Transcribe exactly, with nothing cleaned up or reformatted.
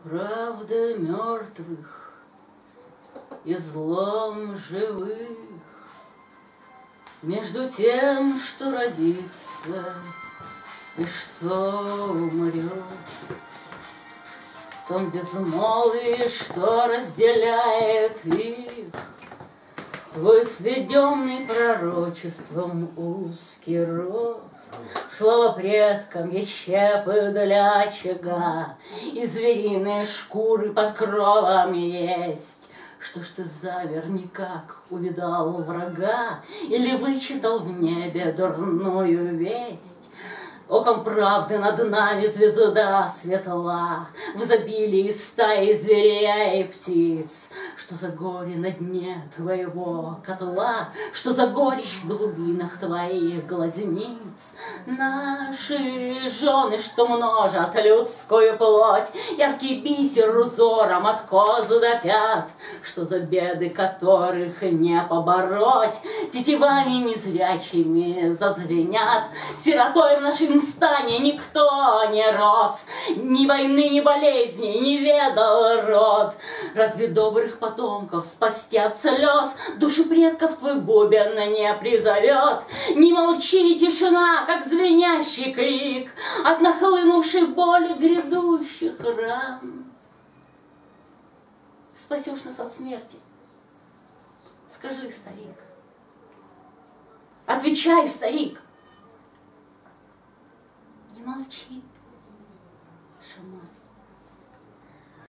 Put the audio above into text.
Правда мертвых и злом живых, между тем, что родится и что умрет, в том безмолвии, что разделяет их, твой сведенный пророчеством узкий рот. Слово предкам есть щепы для очага, и звериные шкуры под кровом есть. Что ж ты замер, никак увидал врага, или вычитал в небе дурную весть? Оком правды над нами звезда светла, в изобилии стаи зверей и птиц. Что за горе на дне твоего котла, что за горечь в глубинах твоих глазниц? Наши жены, что множат людскую плоть, яркий бисер узором от козы до пят, что за беды, которых не побороть, тетивами незрячими зазвенят. Сиротой в нашем стане никто не рос, ни войны, ни болезни не ведал род. Разве добрых потомков спасти от слез души предков твой бубен не призовет? Не молчи, тишина, как звенящий крик от нахлынувшей боли грядущих ран. Спасешь нас от смерти? Скажи, старик. Отвечай, старик. Не молчи, Шаман.